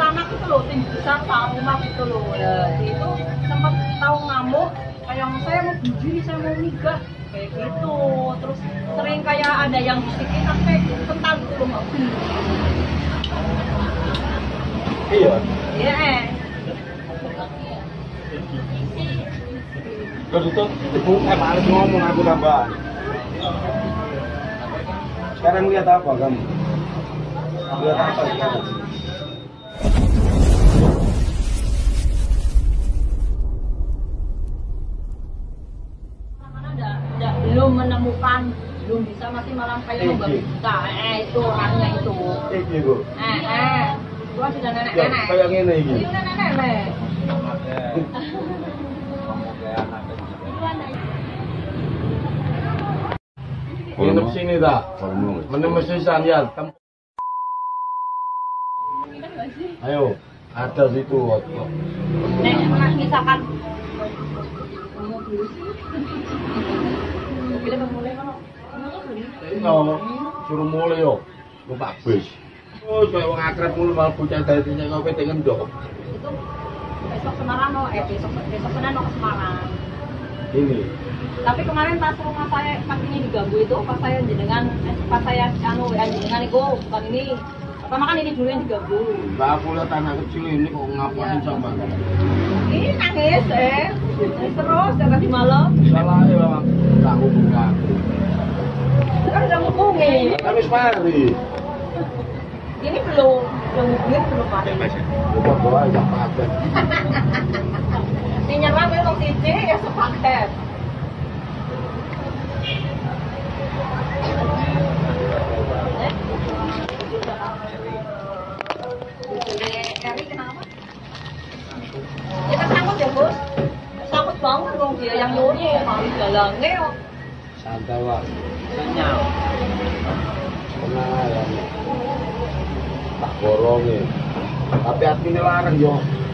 anak itu loh, tim besar rumah itu loh. Ya, itu sempat tahu ngamuk, kayak saya mau bunuh diri, saya mau nikah kayak gitu. Terus sering kayak ada yang bisikin aku kayak kental gitu loh, nggak bener. Iya. Iya. Terus itu ibu males ngomong aku tambah. Sekarang lihat apa kamu? Lihat apa sekarang? Belum menemukan, belum bisa, masih malam kayak membangun kita. Itu orangnya itu. Bu. Itu sudah nenek-nenek. Kayak gini ini. Ini udah nenek-nenek. Nginep sini dah. Menemukan sisan ya. Ayo, ada situ. Nek misalkan suruh mulai yo. Numpak bis. Oh, kayak wong akrab mulu malah bocah dadi ngopi teng Endok. Itu besok Semarang mau besok Senin mau ke Semarang. Ini. Tapi kemarin pas rumah saya pas ini diganggu itu, pas saya jenengan jenengan itu bukan ini. Pertama kan ini dulu yang diganggu. Mbak aku lihat anak kecil ini kok ngapain sama? Ini nangis terus dari malam. Salah ya bang, aku buka. Kan udah ngomongin. Kami mari. Ini belum mati. Coba doa aja pakai. Ini nyerang itu tiji ya sepaket. Eri kenapa? Kita sangkut ya bos. Sangkut banget dong dia yang nyuri mari dalangnya. Santai wak. Senyap. Tenang ya. Tak borongin. Tapi hatinya larang yo.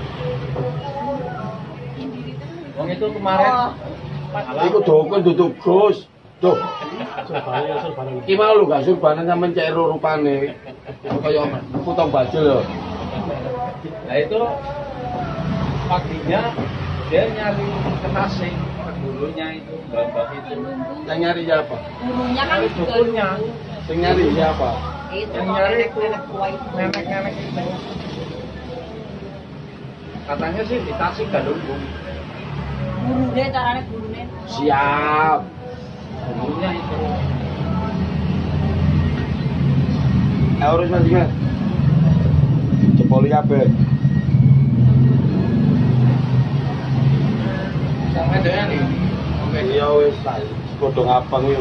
Wong itu kemarin. Iku dukun duduk Gus. Tuh. Iki mau lu gak surbanan sampean cek rupane. Kaya potong baju lho. Nah itu paginya dia nyari kenasing dulunya itu babak itu. Yang nyari siapa? Gurunya kan Nyari juga dukunnya. Yang nyari siapa? itu Yang kalau nyari itu nenek tua itu. nenek-nenek itu. Katanya sih di Tasik Galunggung. Gurunya caranya gurunya. Siap. Dulunya itu. Urus Mas Mas. Jepoli kabeh. Sampai dengan nih. Oke. Iya wis godhong abang yo.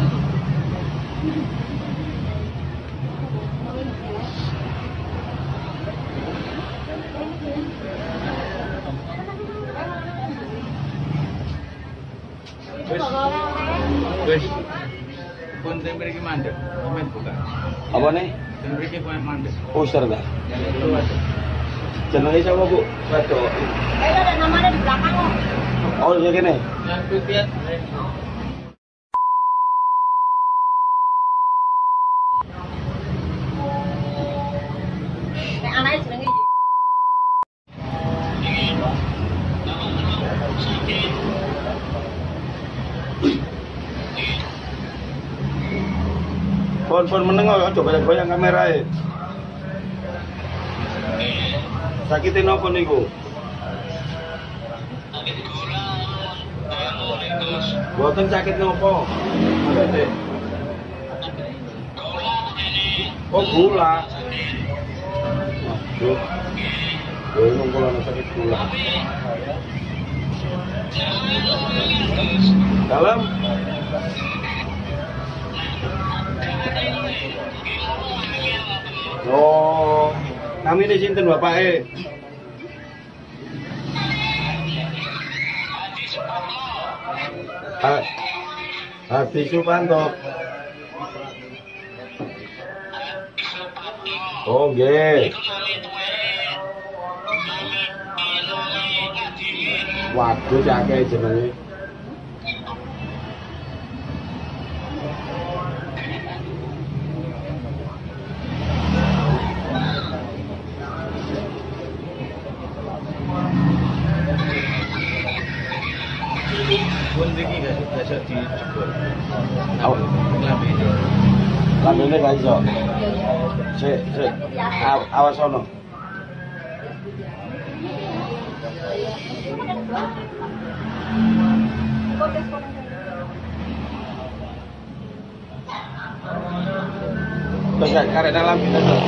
Wis. Pun tempe iki mandek. Komen buka. Apa nih? Tempe iki koyo mandek. Poster dah. Yang dulu ada. Jenenge sapa, Bu? Wedok. Itu ada namanya di belakang kok. Oh, iya kene. Yang pipit. Nek anaknya jenenge Pon meneng kok aja goyang-goyang kamerae. Sakite napa niku? Boten sakit napa? Maksudnya? Oh gula. Waduh. Gue kula sakit gula. Dalam. Oh, kami ini sinten bapake? Hadi Supanto. Oh, nggih. Waduh, akeh jenenge. mriki gak iso dijebol. Oh. Lambene. Lambene gak iso. Sik. Awas ono. Terus karek dalam kita tuh.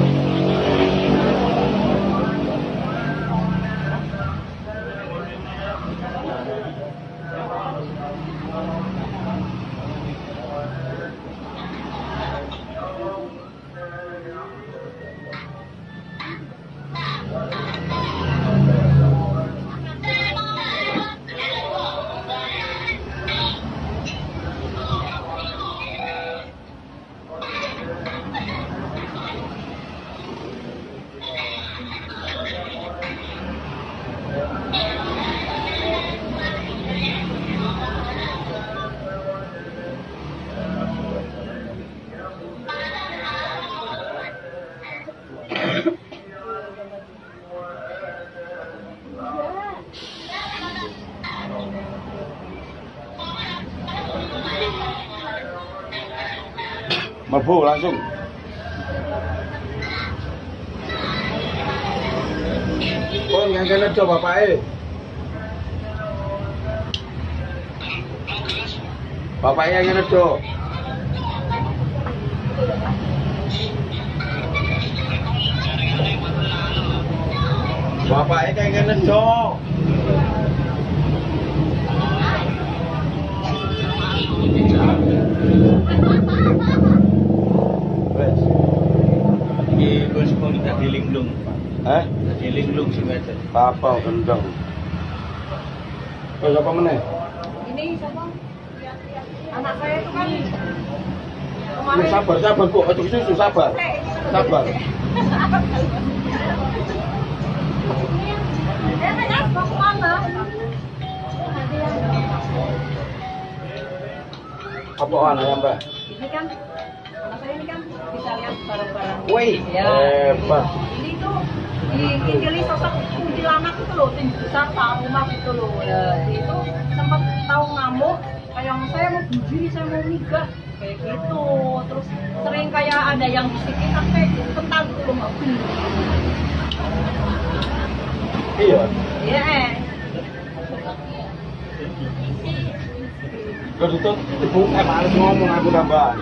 Mlebu langsung. Kon yang kene do bapake. Bapake yang kene do. Bapake kayak kene do. Wes. Iki bos kon dadi linglung. Dadi Linglung sing wedok. Apa gendeng. Terus apa meneh? Ini siapa? Anak saya itu kan Ya, sabar Bu, aduh susu sabar. Sabar. Mau kemana? Apa anak ya Mbak? Ini kan anak saya ini kan bisa lihat barang-barang. Wih, Ya. hebat. Ini tuh dikili sosok kuntilanak itu loh, tinggi besar Pak rumah gitu loh. Ya, itu sempat tahu ngamuk, kayak saya mau bunuh, saya mau nikah kayak gitu. Terus sering kayak ada yang bisikin sampai kental gitu loh, Mbak. Iya. Iya. Kalau itu males ngomong aku tambahan.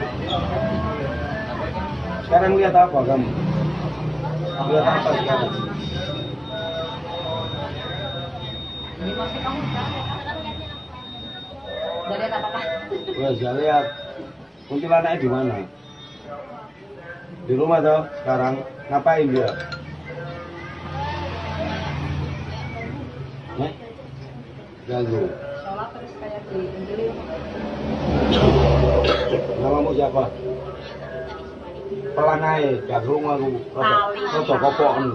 Sekarang lihat apa kamu? Lihat apa sekarang? Ini masih kamu kan? Udah lihat apa-apa? Saya lihat kuntilanaknya di mana? Di rumah toh sekarang ngapain dia? Ganggu. Sholat terus kayak diinjilin. Namamu siapa? Pelangai, gak rumah aku. Rodo kopokan.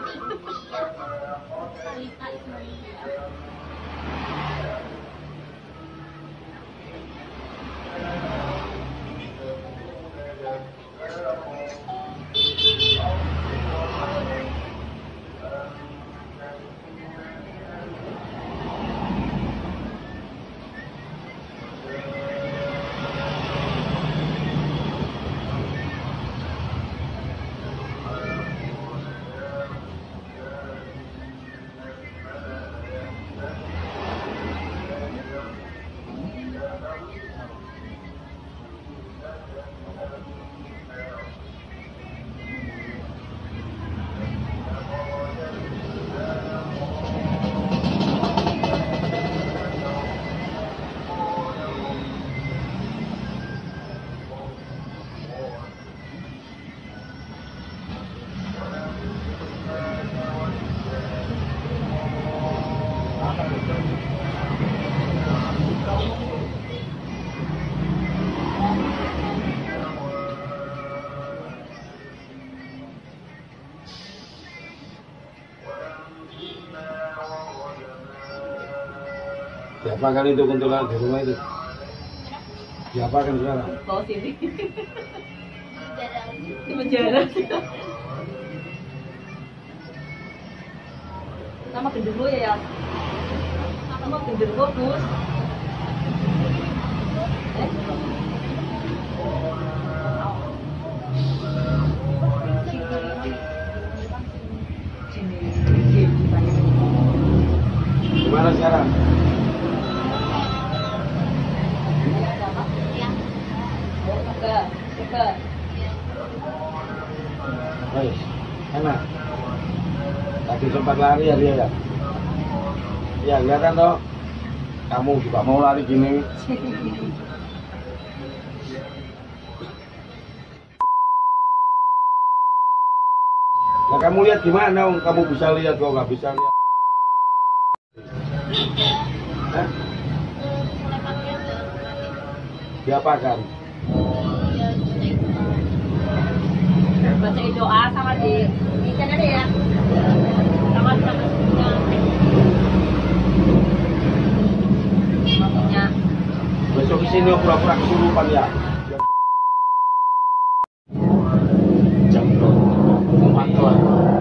Diapakan itu kuntilanak di rumah itu? Diapakan sekarang? Bawa sini. Di penjara. Nama genderuwo ya, Nama genderuwo, Gus. Gimana sekarang? Baik, enak. Tadi sempat lari ya dia ya? Ya, kelihatan toh. Kamu juga mau lari gini. Nah, kamu lihat gimana? Kamu bisa lihat kok nggak bisa lihat. Hah? Diapakan? Baca doa sama di channel ya. Sama makanya Besok kesini pura-pura kesurupan ya. Jam pemantauan.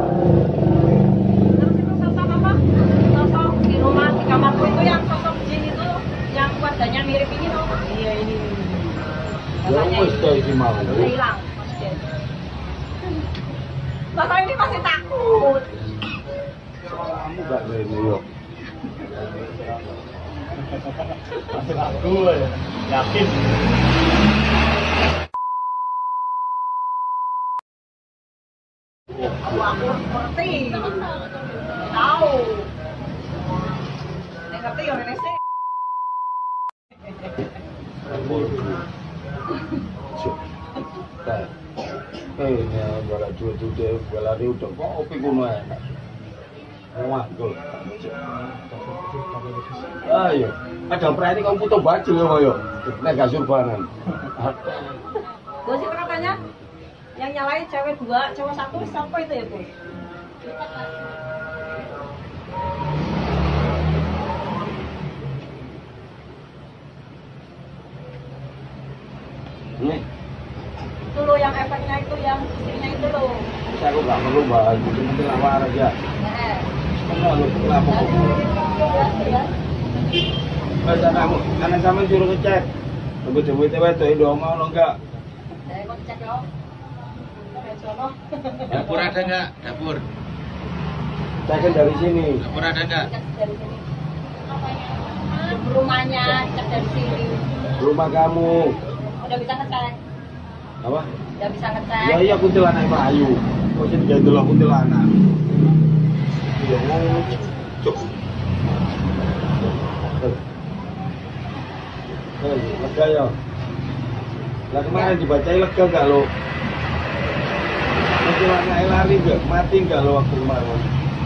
terus itu sosok apa? Sosok di rumah di kamarku itu yang sosok jin itu yang wajahnya mirip ini loh. Iya ini. Ya wes kayak gimana? Udah hilang. Masa ini masih takut. Kamu gak ini yuk. Masih aku ya. Yakin. Aku ngerti. Tahu. Ngerti ya Indonesia. Ya, bala dua deh, bala dia udah kopi kuno enak. Wah, tuh. Ayo, ada perhati kamu putus baju ya, ayo. Nek gak surbanan. Gue sih pernah tanya, yang nyalain cewek 2, cowok 1, siapa itu ya, Gus? Nih, Itu loh yang efeknya itu, yang istrinya itu loh. saya kok gak perlu bahas, itu mungkin lawar aja. Kenapa lu kenapa? Kamu, anak sama suruh ngecek. Tunggu duitnya itu dong mau lo enggak? Saya mau cek ya. Dapur ada nggak? Dapur. Saya kan dari sini. Dapur ada nggak? Cek dari sini. Rumahnya cek dari sini. Rumah kamu. Udah bisa ngecek. Apa? Udah bisa ngecek. Ya iya kuntilanak Melayu. Kok jadi kayak dulu kuntilanak. Ya mau cuk. Lega ya. Lah kemarin dibacain lega gak lo? Kuntilanak lari gak? Mati gak lo waktu kemarin?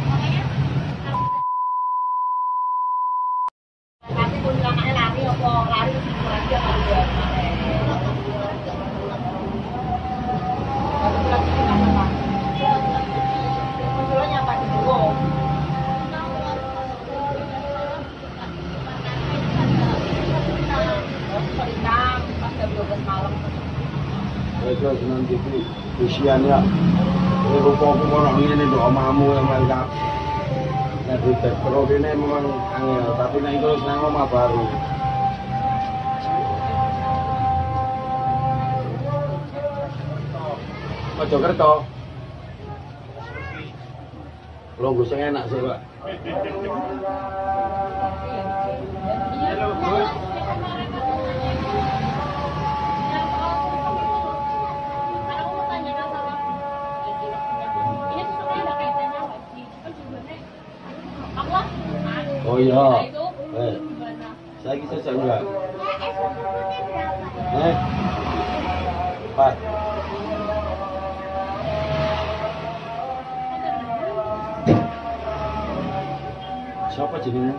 Nanti kuntilanaknya lari apa lari lagi apa enggak? Munculannya apa di bawah? Pelitang pas jam 12 malam. Itu nanti usianya. Ini rupa aku orang ini doa mamu yang lengkap. Nah di background ini memang angel, tapi nah itu senang rumah baru. Ojo kerto. Lo gue sing enak sih, Pak. Oh iya. Saya kisah saya enggak. Pak. Siapa jenengnya?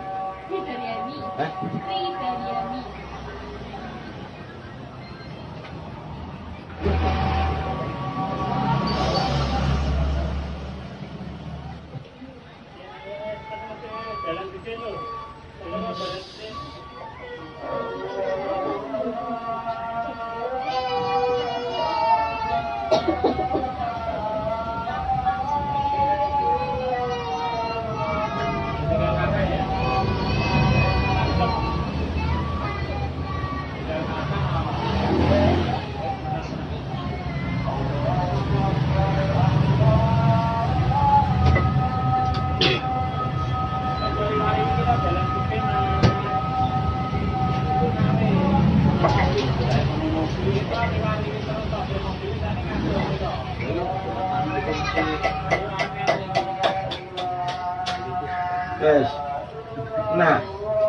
Wes. Nah.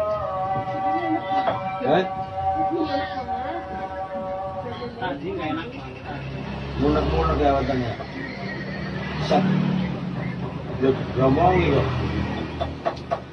Tadi nggak enak. Munek-munek ya wetenge. Set. Yo ngomong iki kok.